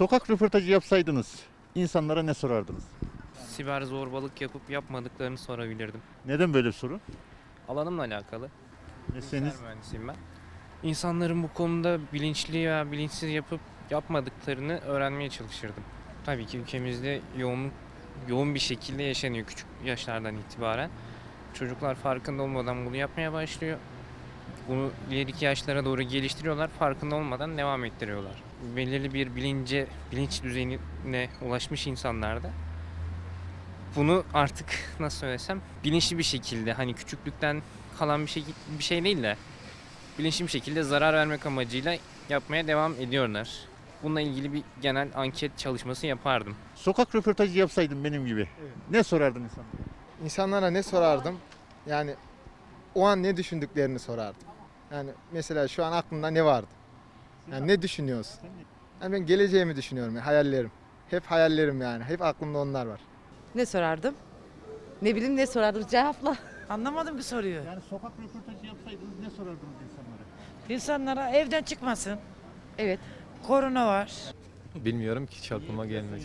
Sokak röportajı yapsaydınız insanlara ne sorardınız? Siber zorbalık yapıp yapmadıklarını sorabilirdim. Neden böyle bir soru? Alanımla alakalı. Mesleğiniz Bilgisayar mühendisiyim ben. İnsanların bu konuda bilinçli veya bilinçsiz yapıp yapmadıklarını öğrenmeye çalışırdım. Tabii ki ülkemizde yoğun bir şekilde yaşanıyor küçük yaşlardan itibaren. Çocuklar farkında olmadan bunu yapmaya başlıyor. Bunu ileriki yaşlara doğru geliştiriyorlar, farkında olmadan devam ettiriyorlar. Belirli bir bilinç düzeyine ulaşmış insanlarda bunu artık nasıl söylesem bilinçli bir şekilde hani küçüklükten kalan bir şey değil de bilinçli bir şekilde zarar vermek amacıyla yapmaya devam ediyorlar. Bununla ilgili bir genel anket çalışması yapardım. sokak röportajı yapsaydın benim gibi. Ne sorardın insanlara? İnsanlara ne sorardım? Yani o an ne düşündüklerini sorardım. Yani mesela şu an aklında ne vardı? Yani ne düşünüyorsun? Yani ben geleceğimi düşünüyorum, yani hayallerim. Hep hayallerim yani. Hep aklımda onlar var. Ne sorardım? Ne bileyim ne sorardım cevapla. Anlamadım ki soruyu. Yani sokak röportajı yapsaydınız ne sorardınız insanlara? İnsanlara evden çıkmasın. Evet. Korona var. Bilmiyorum ki çarpıma gelmez.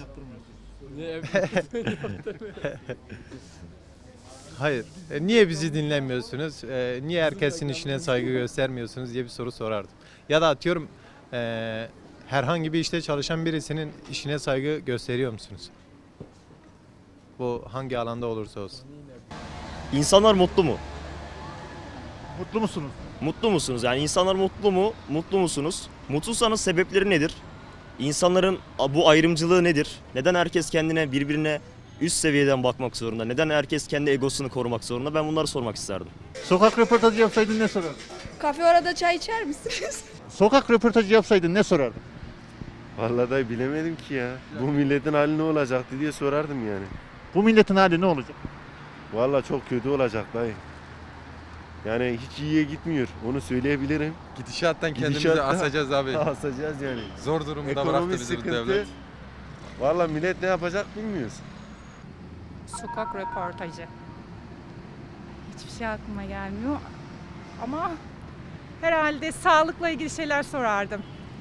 Hayır. Niye bizi dinlemiyorsunuz? Niye herkesin işine saygı göstermiyorsunuz diye bir soru sorardım. Ya da atıyorum herhangi bir işte çalışan birisinin işine saygı gösteriyor musunuz? Bu hangi alanda olursa olsun. İnsanlar mutlu mu? Mutlu musunuz? Mutlu musunuz? Yani insanlar mutlu mu? Mutlu musunuz? Mutsuzsanız sebepleri nedir? İnsanların bu ayrımcılığı nedir? Neden herkes kendine birbirine üst seviyeden bakmak zorunda? Neden herkes kendi egosunu korumak zorunda? Ben bunları sormak isterdim. Sokak röportajı yapsaydın ne sorardın? Kafe orada çay içer misiniz? Sokak röportajı yapsaydın ne sorardın? Vallahi da bilemedim ki ya. Bu milletin hali ne olacaktı diye sorardım yani. Bu milletin hali ne olacak? Vallahi çok kötü olacak dayı. Yani hiç iyiye gitmiyor. Onu söyleyebilirim. Gidişattan kendimizi Gidişatta asacağız abi. Asacağız yani. Zor durumda bıraktı Ekonomi bizi bu sıkıntı. devlet. Vallahi millet ne yapacak bilmiyoruz. Sokak röportajı. Hiçbir şey aklıma gelmiyor. Ama herhalde sağlıkla ilgili şeyler sorardım.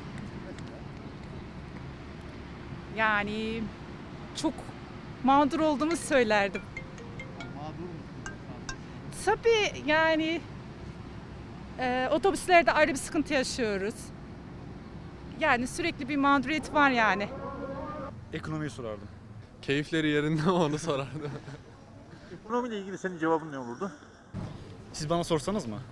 Yani çok mağdur olduğumu söylerdim. Tabii yani otobüslerde ayrı bir sıkıntı yaşıyoruz. Yani sürekli bir mağduriyet var yani. Ekonomiyi sorardım. Keyifleri yerinde onu sorardım. Ekonomiyle ilgili senin cevabın ne olurdu? Siz bana sorsanız mı?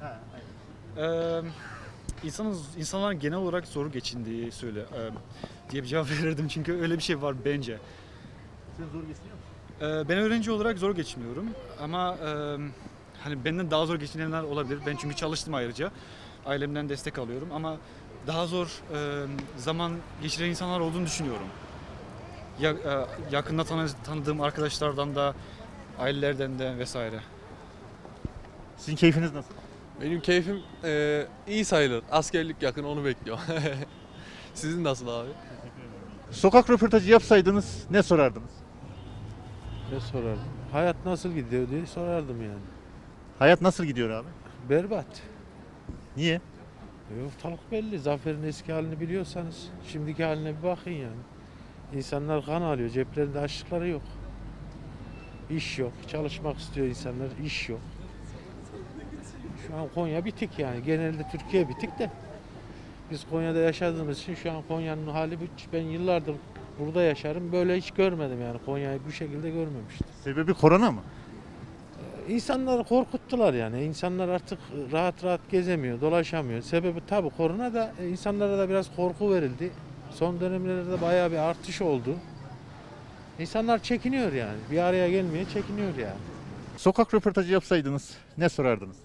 İnsanların genel olarak zor geçindiği diye bir cevap verirdim çünkü öyle bir şey var bence. Sen zor geçiniyor musun? Ben öğrenci olarak zor geçiniyorum ama hani benden daha zor geçinenler olabilir. Ben çünkü çalıştım ayrıca. Ailemden destek alıyorum ama daha zor zaman geçiren insanlar olduğunu düşünüyorum. Yakında tanıdığım arkadaşlardan da, ailelerden de vesaire. Sizin keyfiniz nasıl? Benim keyfim iyi sayılır. Askerlik yakın onu bekliyor. Sizin nasıl abi? Sokak röportajı yapsaydınız ne sorardınız? Ne sorardım? Hayat nasıl gidiyor diye sorardım yani. Hayat nasıl gidiyor abi? Berbat. Niye? Ortalık belli. Zafer'in eski halini biliyorsanız şimdiki haline bir bakın yani. İnsanlar kan alıyor. Ceplerinde açlıkları yok. İş yok. Çalışmak istiyor insanlar. İş yok. Şu an Konya bitik yani. Genelde Türkiye bitik de. Biz Konya'da yaşadığımız için şu an Konya'nın hali ben yıllardır burada yaşarım. Böyle hiç görmedim yani. Konya'yı bu şekilde görmemiştim. Sebebi korona mı? İnsanları korkuttular yani. İnsanlar artık rahat rahat gezemiyor, dolaşamıyor. Sebebi tabii korona da insanlara da biraz korku verildi. Son dönemlerde bayağı bir artış oldu. İnsanlar çekiniyor yani. Bir araya gelmeye çekiniyor yani. Sokak röportajı yapsaydınız ne sorardınız?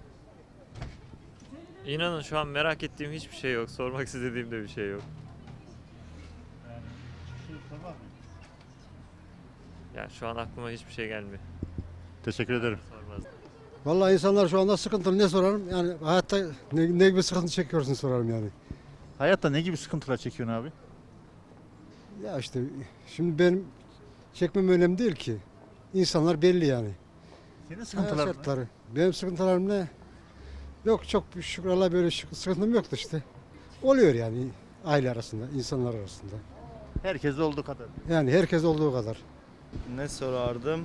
İnanın şu an merak ettiğim hiçbir şey yok. Sormak istediğim de bir şey yok. Yani şu an aklıma hiçbir şey gelmiyor. Teşekkür ederim. Sormazdım. Vallahi insanlar şu anda sıkıntılı, ne sorarım? Yani hayatta ne gibi sıkıntı çekiyorsun sorarım yani. Hayatta ne gibi sıkıntılar çekiyorsun abi? Ya işte şimdi benim çekmem önemli değil ki. İnsanlar belli yani. Senin sıkıntılar mı? Şartları. Benim sıkıntılarım ne? Yok, çok şükür Allah'a böyle sıkıntım yoktu işte. Oluyor yani aile arasında, insanlar arasında. Herkes olduğu kadar. Yani herkes olduğu kadar. Ne sorardım?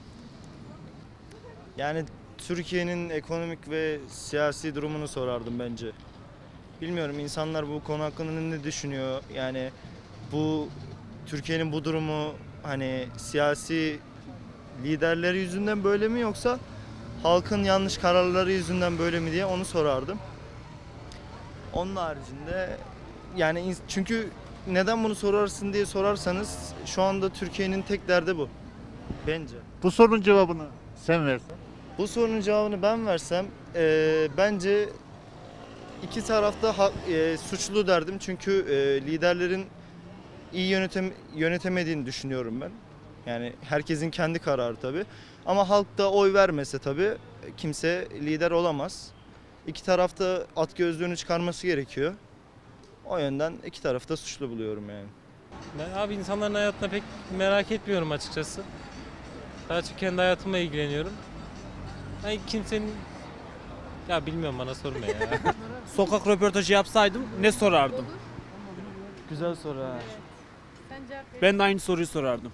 Yani Türkiye'nin ekonomik ve siyasi durumunu sorardım bence. Bilmiyorum, insanlar bu konu hakkında ne düşünüyor? Yani bu Türkiye'nin bu durumu hani siyasi liderleri yüzünden böyle mi, yoksa halkın yanlış kararları yüzünden böyle mi diye onu sorardım. Onun haricinde yani çünkü neden bunu sorarsın diye sorarsanız şu anda Türkiye'nin tek derdi bu bence. Bu sorunun cevabını sen versen. Bu sorunun cevabını ben versem bence iki tarafta suçlu derdim, çünkü liderlerin iyi yönetemediğini düşünüyorum ben. Yani herkesin kendi kararı tabii. Ama halk da oy vermese tabii kimse lider olamaz. İki tarafta at gözlüğünü çıkarması gerekiyor. O yönden iki tarafı da suçlu buluyorum yani. Ben abi insanların hayatına pek merak etmiyorum açıkçası. Daha çok kendi hayatımla ilgileniyorum. Ben kimsenin... Ya bilmiyorum, bana sorma ya. Sokak röportajı yapsaydım ne sorardım? Güzel soru ha. Ben de aynı soruyu sorardım.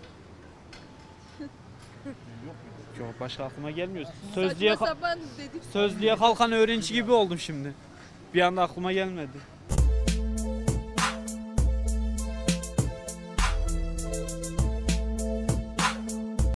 Yok, başka aklıma gelmiyor. Sözlüğe kalkan öğrenci gibi oldum şimdi. Bir anda aklıma gelmedi.